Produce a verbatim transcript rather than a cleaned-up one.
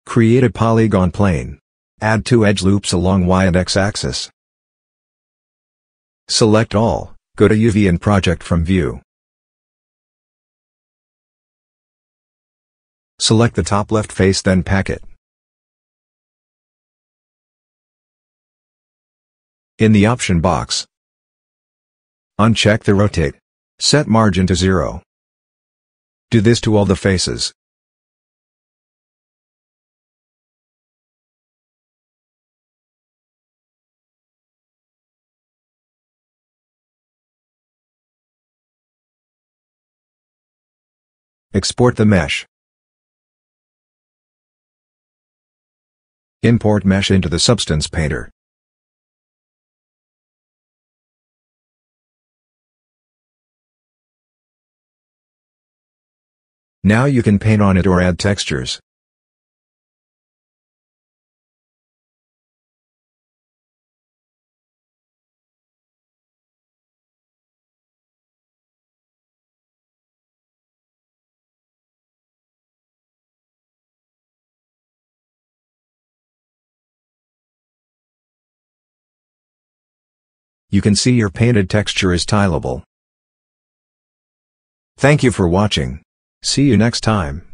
Create a polygon plane. Add two edge loops along Y and X axis. Select all, go to U V and Project from View. Select the top left face, then pack it. In the option box, uncheck the Rotate. Set margin to zero. Do this to all the faces. Export the mesh. Import mesh into the Substance Painter. Now you can paint on it or add textures. You can see your painted texture is tileable. Thank you for watching. See you next time.